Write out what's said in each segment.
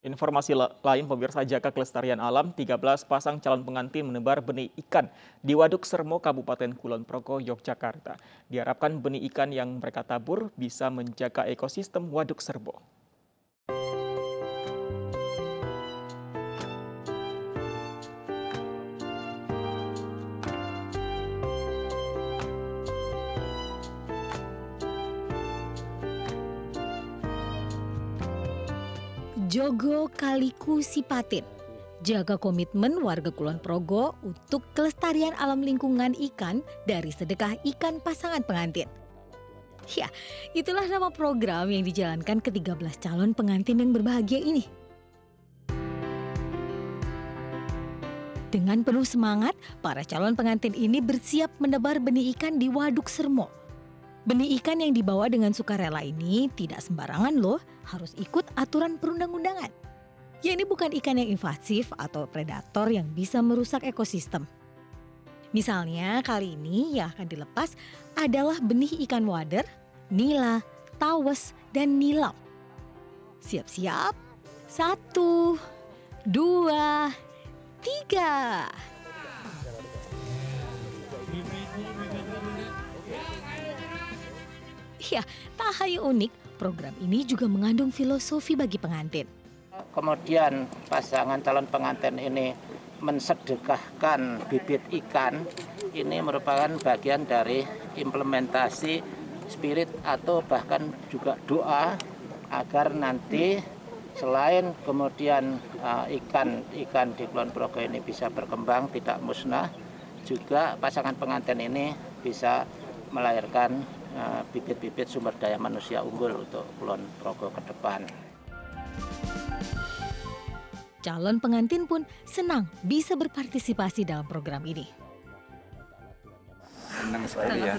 Informasi lain pemirsa, jaga kelestarian alam, 13 pasang calon pengantin menebar benih ikan di Waduk Sermo, Kabupaten Kulon Progo, Yogyakarta. Diharapkan benih ikan yang mereka tabur bisa menjaga ekosistem Waduk Sermo. Jogo Kaliku Sipatin, jaga komitmen warga Kulon Progo untuk kelestarian alam lingkungan ikan dari sedekah ikan pasangan pengantin. Ya, itulah nama program yang dijalankan ke-13 calon pengantin yang berbahagia ini. Dengan penuh semangat, para calon pengantin ini bersiap menebar benih ikan di Waduk Sermo. Benih ikan yang dibawa dengan sukarela ini tidak sembarangan loh, harus ikut aturan perundang-undangan. Ya, ini bukan ikan yang invasif atau predator yang bisa merusak ekosistem. Misalnya kali ini yang akan dilepas adalah benih ikan wader, nila, tawes, dan nilau. Siap-siap, 1, 2, 3. Ya, tak hanya unik, program ini juga mengandung filosofi bagi pengantin. Kemudian pasangan calon pengantin ini mensedekahkan bibit ikan. Ini merupakan bagian dari implementasi spirit atau bahkan juga doa agar nanti selain kemudian ikan di Kulon Progo ini bisa berkembang, tidak musnah, juga pasangan pengantin ini bisa melahirkan bibit-bibit sumber daya manusia unggul untuk Kulon Progo ke depan. Calon pengantin pun senang bisa berpartisipasi dalam program ini. Senang sekali ya,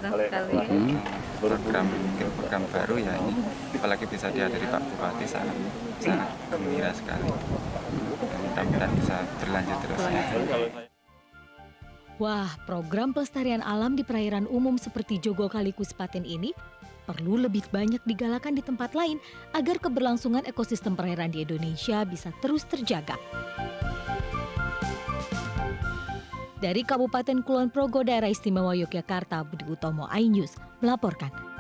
program baru ya ini, apalagi bisa dihadiri Pak Bupati, sangat gembira sekali. Dan mudah-mudahan bisa berlanjut terus ya. Wah, program pelestarian alam di perairan umum seperti Jogo Kaliku Sipatin ini perlu lebih banyak digalakan di tempat lain agar keberlangsungan ekosistem perairan di Indonesia bisa terus terjaga. Dari Kabupaten Kulon Progo, Daerah Istimewa Yogyakarta, Budi Utomo, iNews melaporkan.